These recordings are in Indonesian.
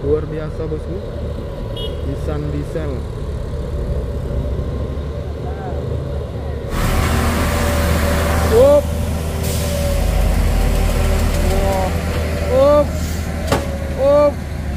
luar biasa bosku. Nissan diesel. Up. Up. Up.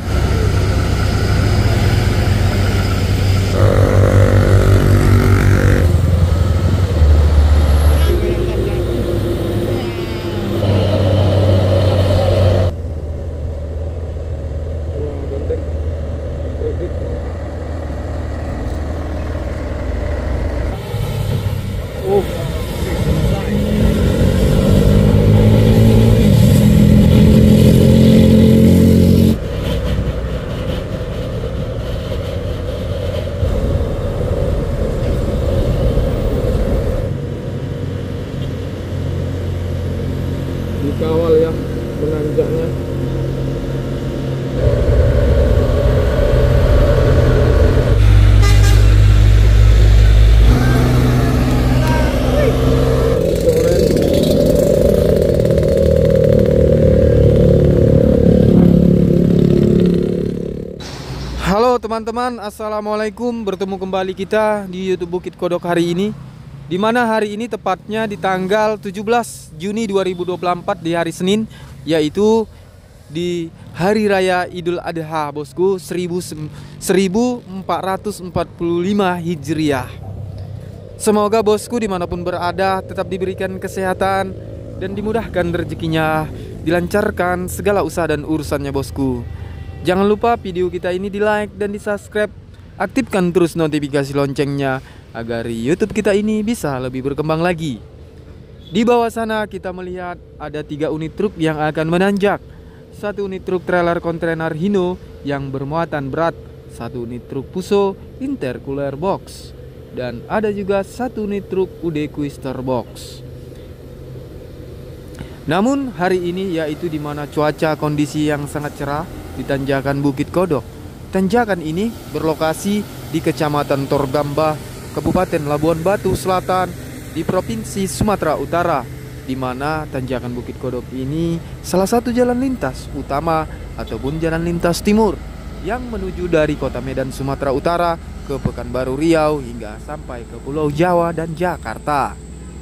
Dikawal ya menanjaknya. Halo teman-teman, assalamualaikum. Bertemu kembali kita di YouTube Bukit Kodok hari ini, di mana hari ini tepatnya di tanggal 17 Juni 2024 di hari Senin, yaitu di Hari Raya Idul Adha bosku, 1445 Hijriah. Semoga bosku dimanapun berada tetap diberikan kesehatan dan dimudahkan rezekinya, dilancarkan segala usaha dan urusannya bosku. Jangan lupa video kita ini di like dan di subscribe. Aktifkan terus notifikasi loncengnya agar YouTube kita ini bisa lebih berkembang lagi. Di bawah sana kita melihat ada 3 unit truk yang akan menanjak. 1 unit truk trailer kontainer Hino yang bermuatan berat, 1 unit truk Fuso intercooler box, dan ada juga 1 unit truk UD Twister box. Namun hari ini yaitu dimana cuaca kondisi yang sangat cerah di tanjakan Bukit Kodok. Tanjakan ini berlokasi di Kecamatan Torgamba, Kabupaten Labuan Batu Selatan, di Provinsi Sumatera Utara, di mana tanjakan Bukit Kodok ini salah satu jalan lintas utama ataupun jalan lintas timur yang menuju dari Kota Medan Sumatera Utara ke Pekanbaru Riau hingga sampai ke Pulau Jawa dan Jakarta.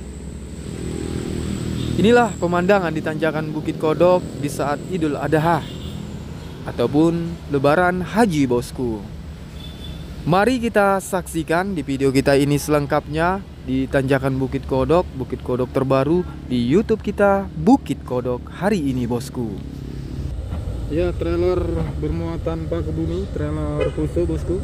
Inilah pemandangan di tanjakan Bukit Kodok di saat Idul Adha ataupun Lebaran Haji bosku. Mari kita saksikan di video kita ini selengkapnya di tanjakan Bukit Kodok terbaru di YouTube kita Bukit Kodok hari ini bosku. Ya, trailer bermuatan paku bumi, trailer Fuso bosku.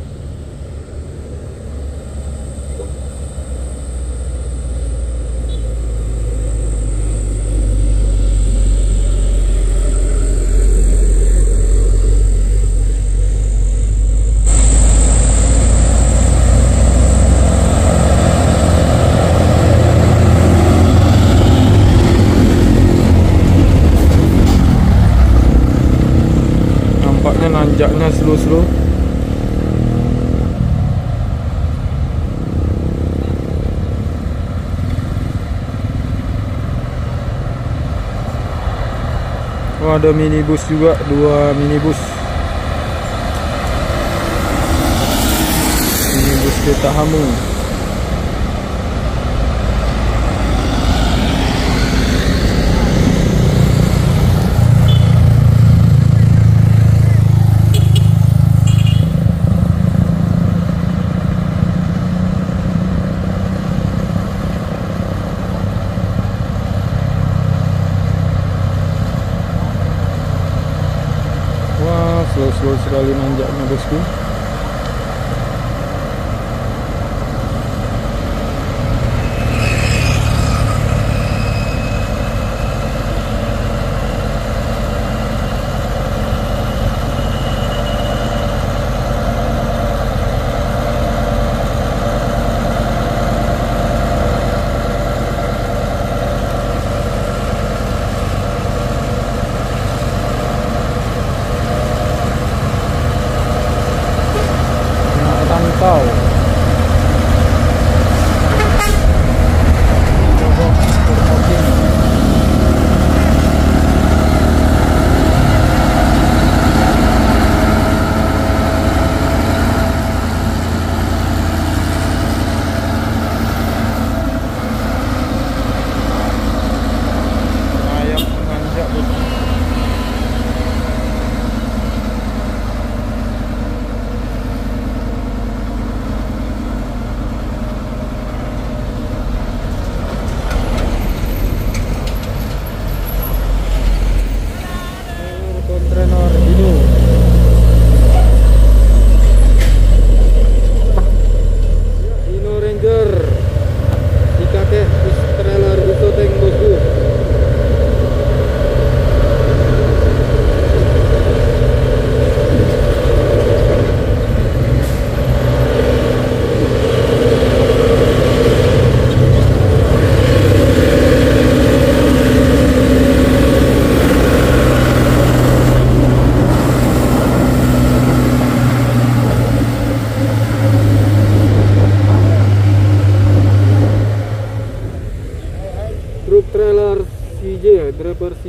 Nanjaknya slow-slow. Oh, ada minibus juga, 2 minibus. Minibus kereta Hamu. Slow sekali nanjaknya bosku.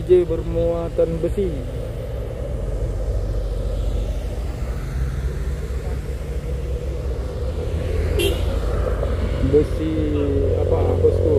DJ bermuatan besi. Besi apa bosku?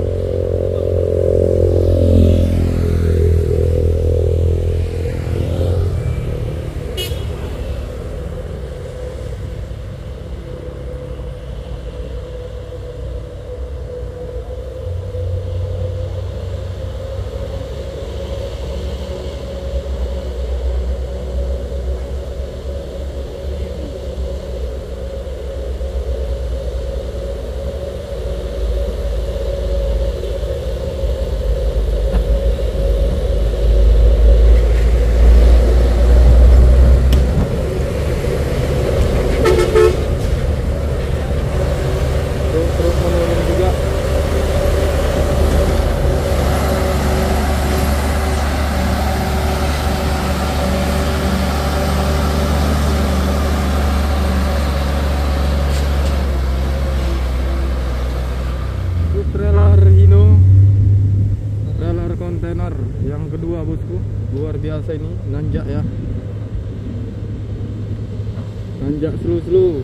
Kontainer yang kedua bosku, luar biasa ini, nanjak ya, nanjak selu-selu.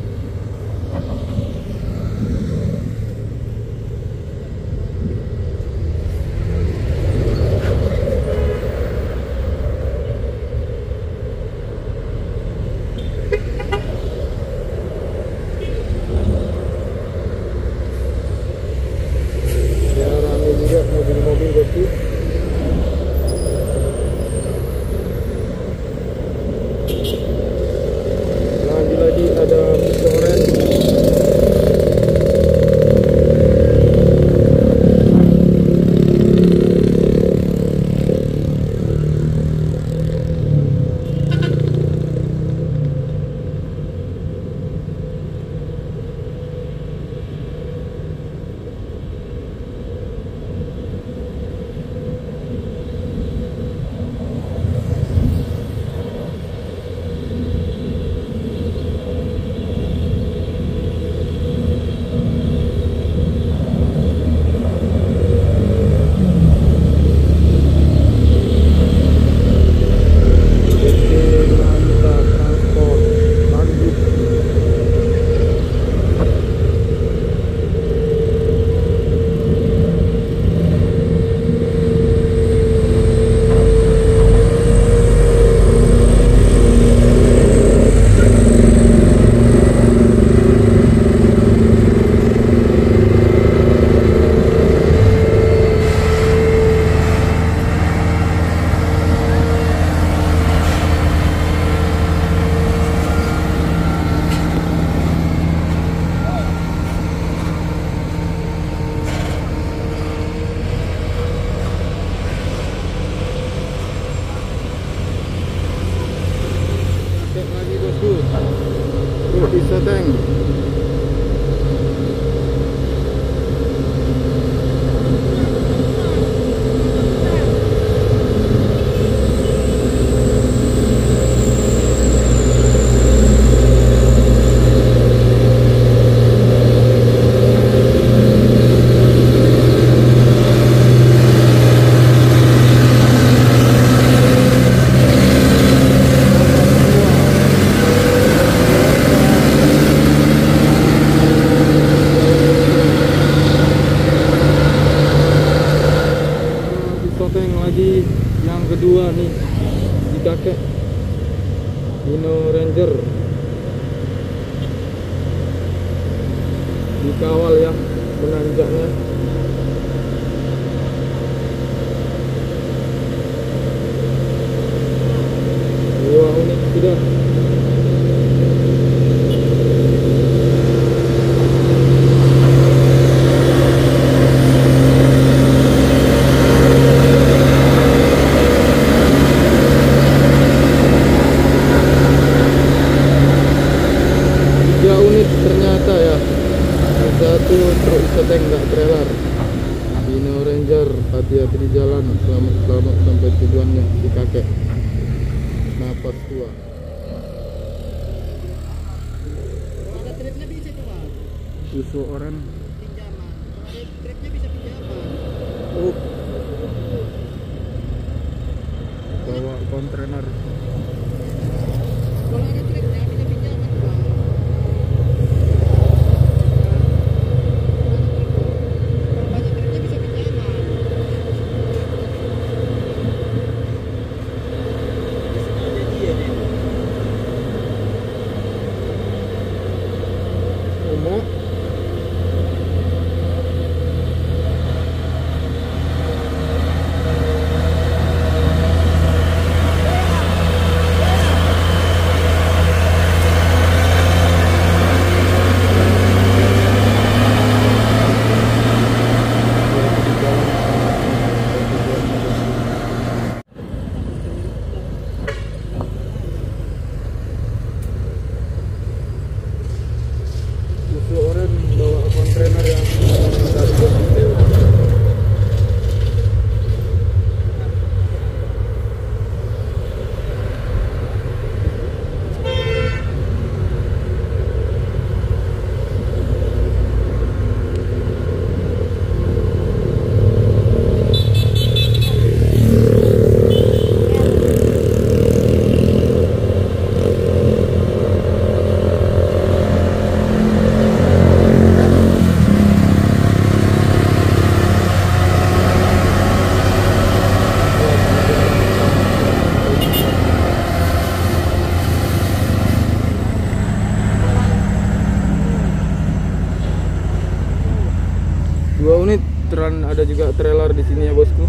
Ya ramai juga mobil-mobil bosku. Lagi ada oren. Truk di seteng. Lagi yang kedua nih di kakek Dino Ranger, dikawal ya penanjaknya. Dua unit sudah. Ternyata ya, satu truk seteng nggak trailer. Dino Ranger, hati-hati di jalan, selamat sampai tujuannya di kakek Napas tua. Ada tripnya bisa coba. Susu oren. Pinjaman. Ada tripnya bisa pinjaman. Oh. kontainer. Kalau ada triknya bisa pinjaman bang. Kalau banyak triknya bisa pinjaman. Ada dia nih. Umum. Orang bawa kontainer yang dari Bosku. Dua unit ada juga trailer di sini ya bosku.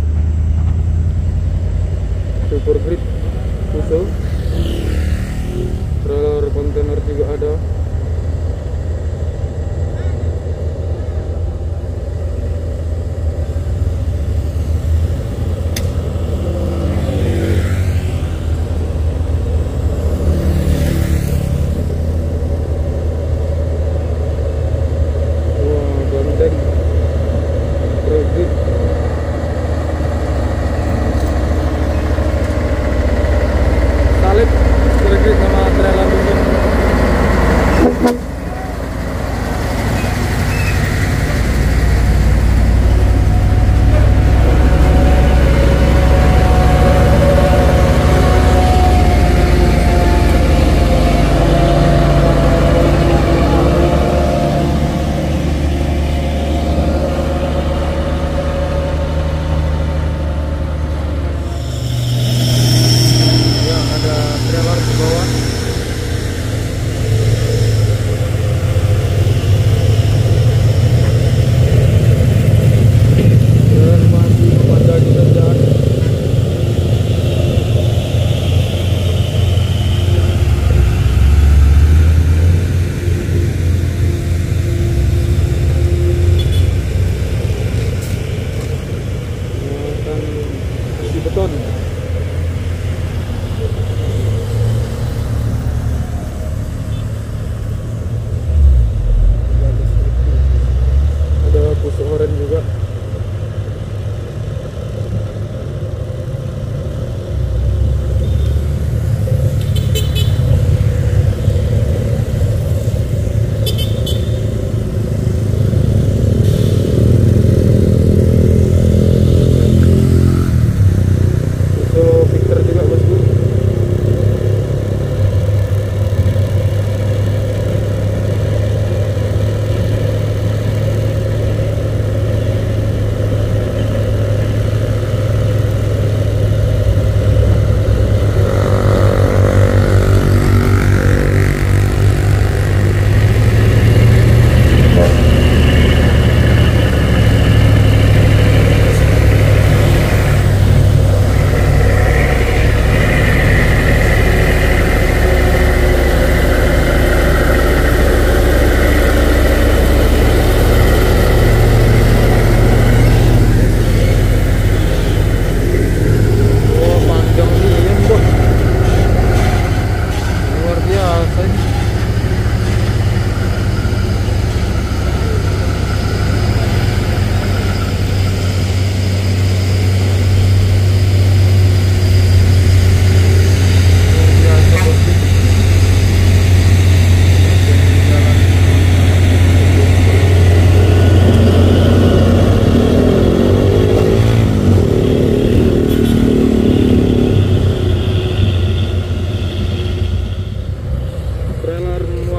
Super grip Fuso. Trailer kontainer juga ada. Wah, ganteng. Grip.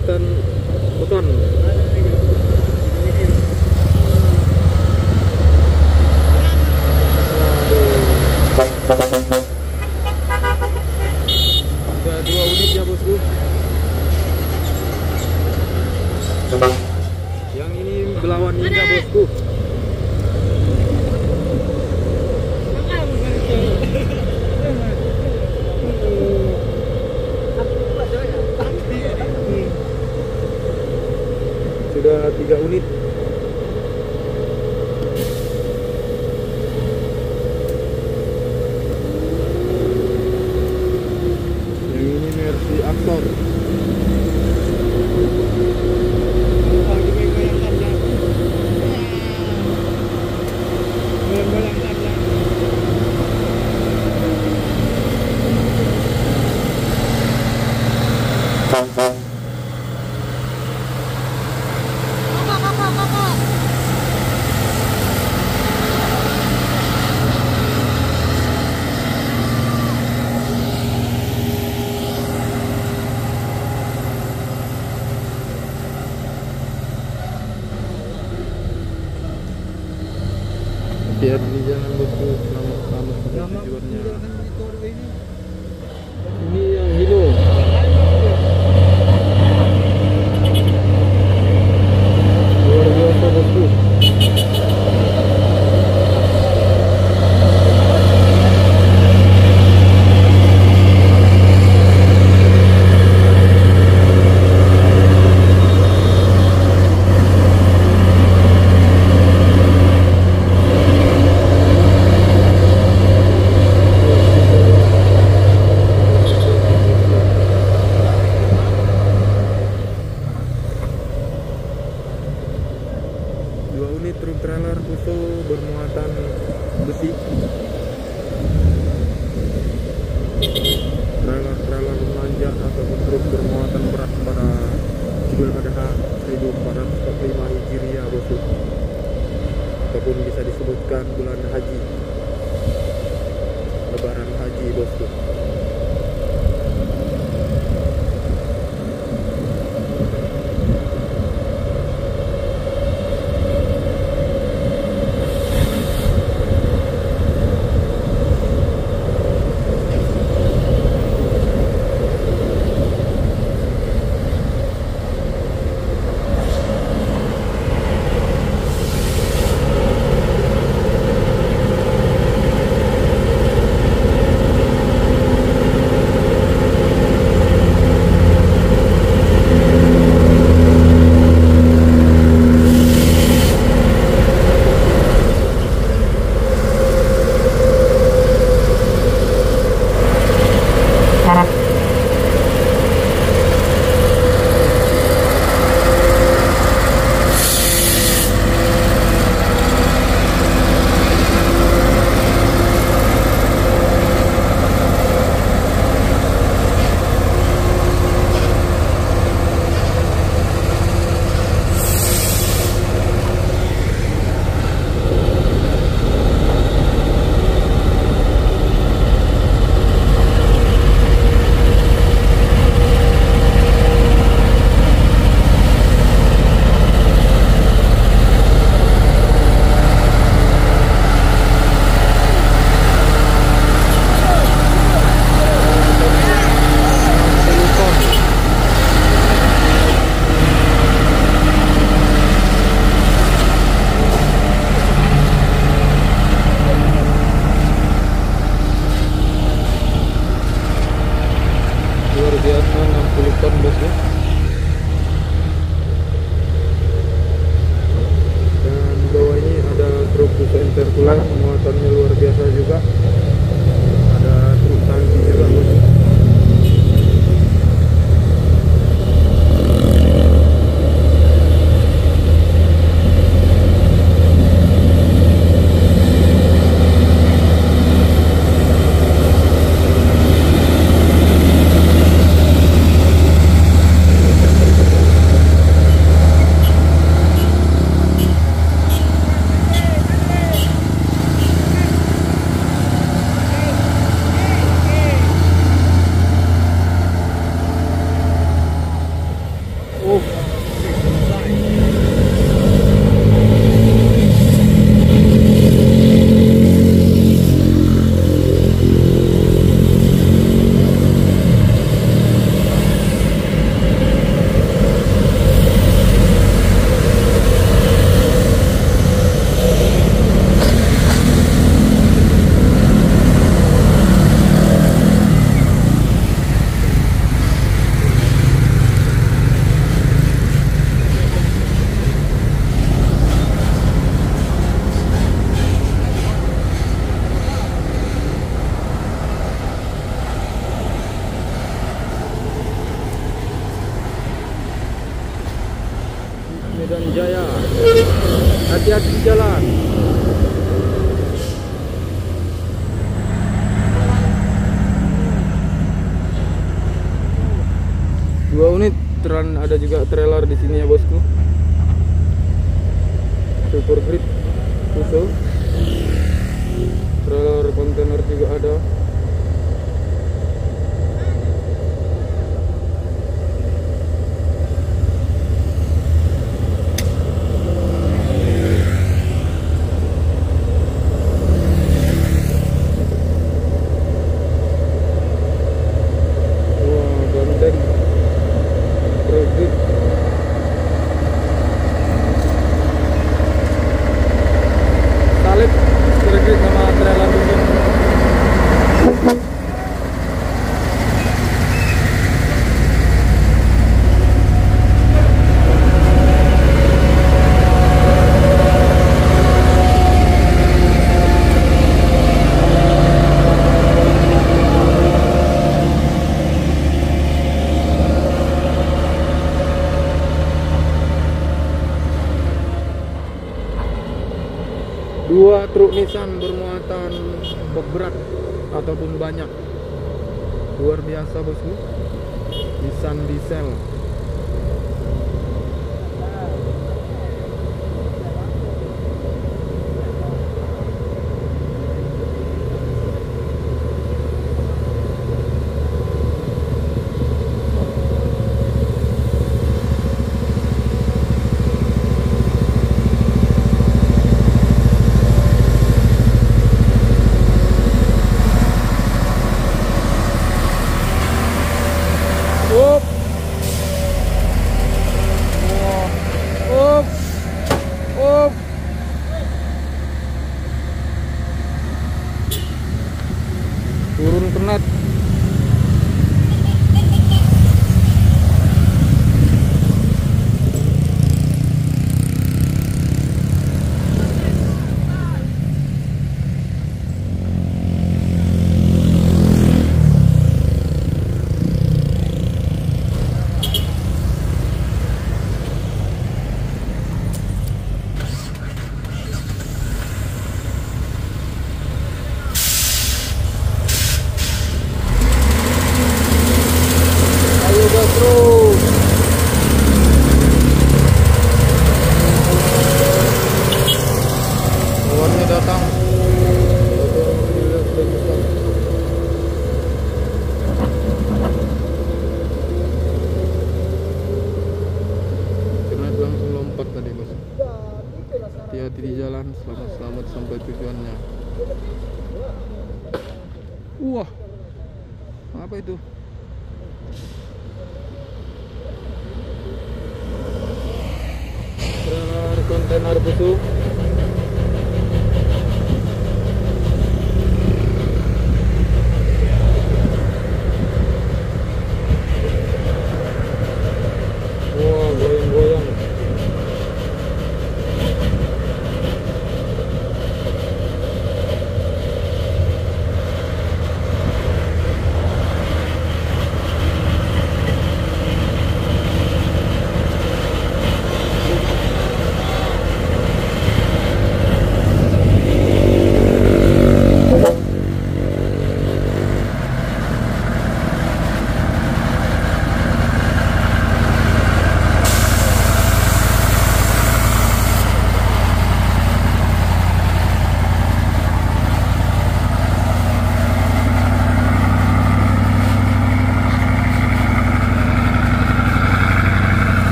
muatan beton. Ada 2 unit ya bosku. Yang ini belawan ninja bosku. Sudah 3 unit. Yang ini Mercy Aktor. Hati-hati di jalan bosku, selamat tujuannya. Ini yang Hino. Luar biasa bosku. Truk trailer Fuso bermuatan besi. Trailer menanjak ataupun truk bermuatan berat pada Idul Adha 1445 Hijriah bosku, ataupun bisa disebutkan bulan haji, lebaran haji bosku. biasa 60 ton bosku. Dan di bawah ini ada truk Fuso Intercooler, muatannya luar biasa juga. Ada truk tangki juga bosku. Medan Jaya. Hati-hati di jalan. Dua unit ada juga trailer di sini ya bosku. Super grip Fuso. Trailer kontainer juga ada. Dua truk Nissan bermuatan box berat ataupun banyak. Luar biasa bosku. Nissan diesel. Up. Up. Up. Turun penat. Kawannya datang. Karena langsung lompat tadi bos. Hati-hati di jalan. Selamat sampai tujuannya. Wah, apa itu? Trailer kontainer busuk. Wah, goyang-goyang.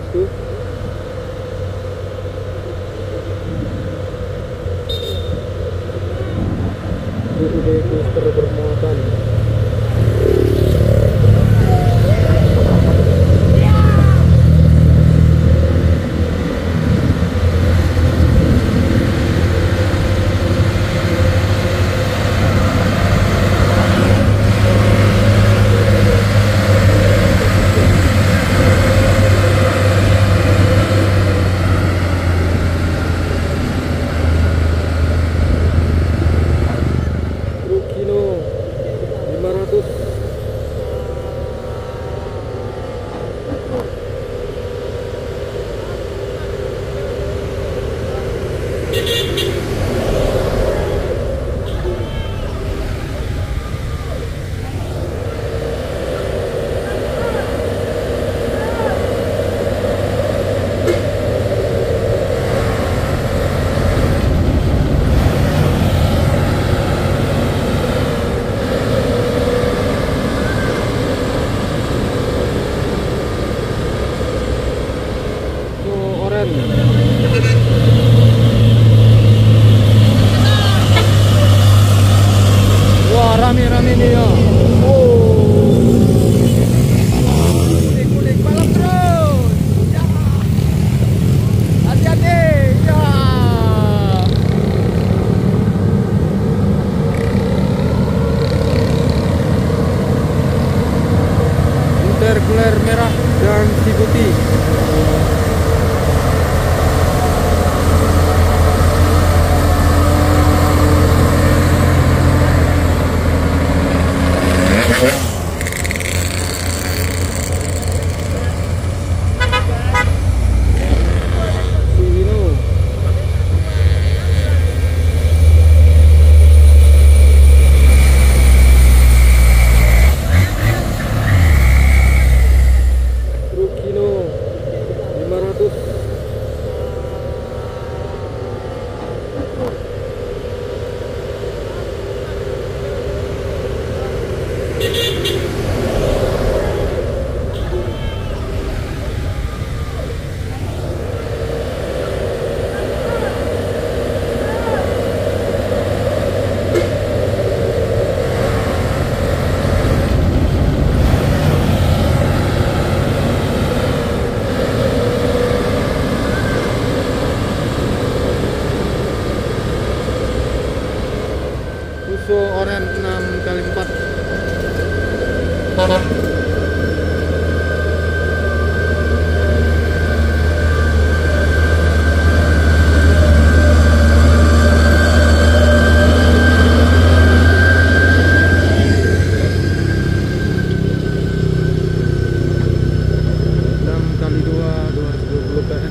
Tuh. Udah booster bermuatan. Rukino 500. Oren. Wah, rame-rame nih ya. Kulik balap terus. Ya. Hati-hati. Ya. Intercooler merah dan si putih. Sino. Rukino 500. Fuso Oren 6x4. Kali 220 PS.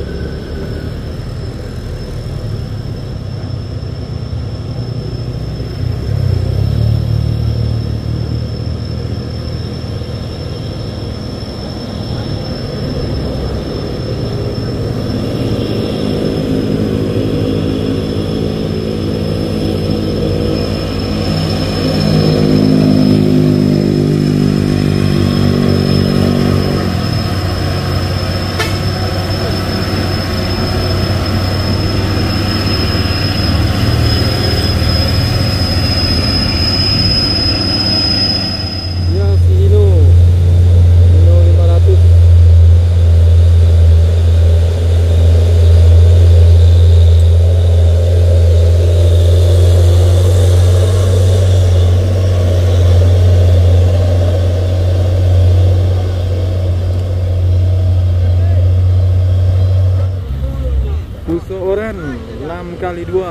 Ya, Sino 500. Fuso Oren 6x2.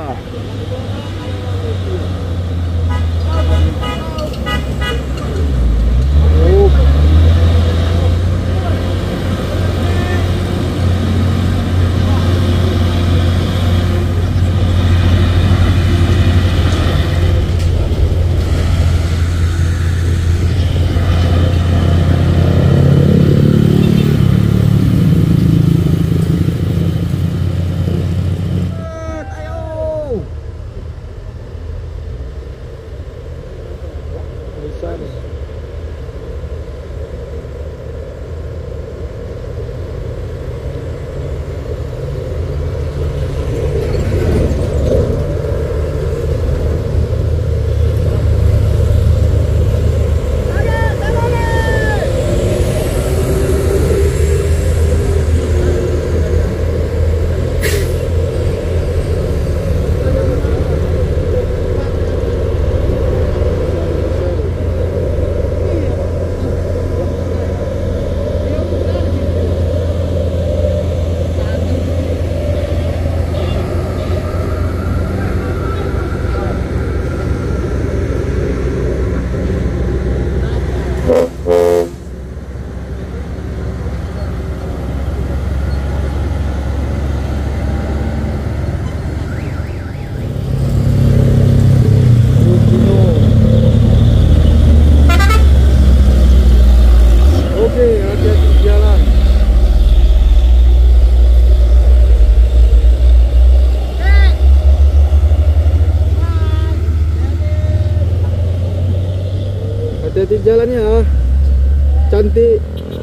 jalannya cantik.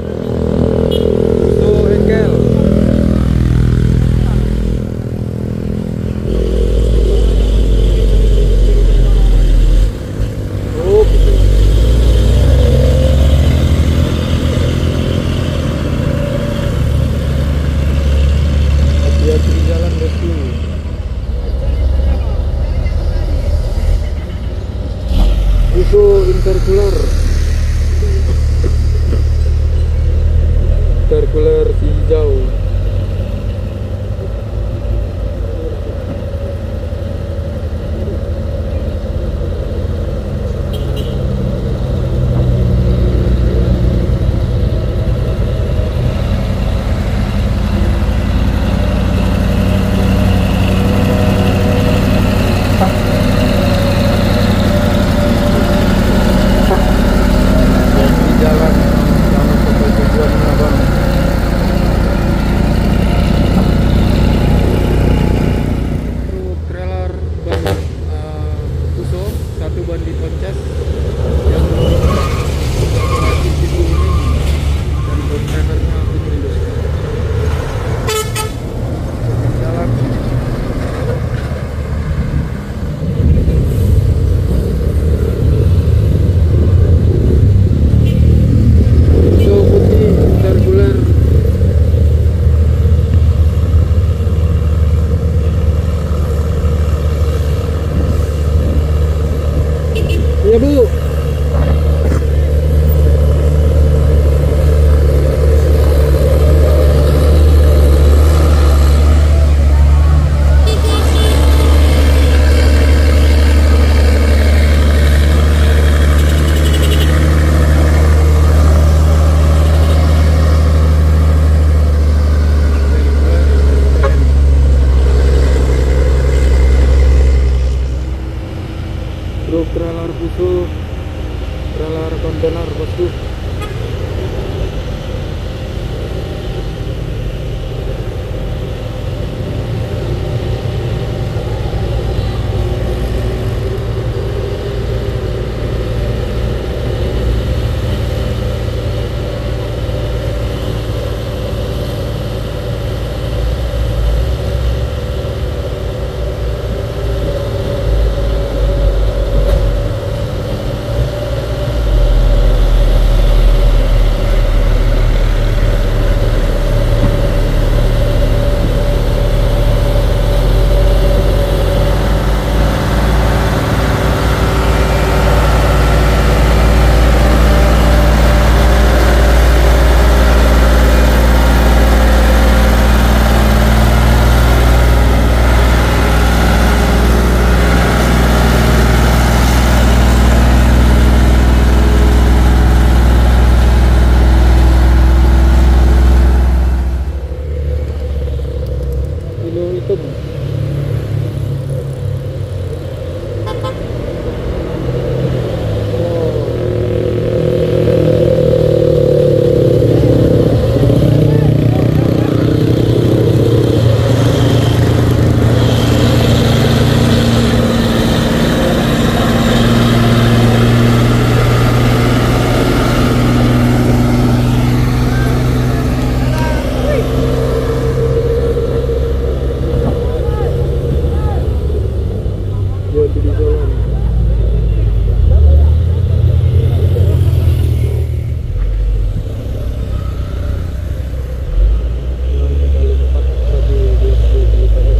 Tuh engkel. Hati-hati di jalan bosku. Itu intercooler si hijau. Di jalan selamat sampai tujuannya bang. Truk trailer ban Fuso, satu ban di Ponces yang masih di kuning dan kontainernya putih bosku. Di jalan. Hijau putih intercooler. Iya bu. Truk trailer Fuso, trailer kontainer bosku. Hidung hitam. Hati-hati di jalan. Jalan kali 4 120 PS.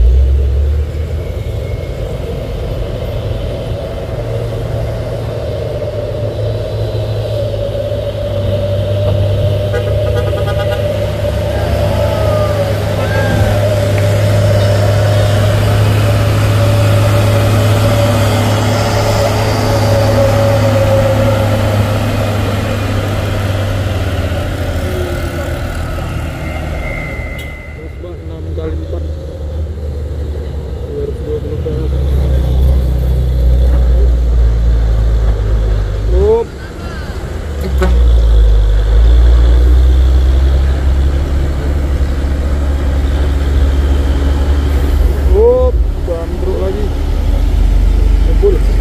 Bang 6 kali 4 220 PS. Up. Up, bandruk lagi. Kumpul.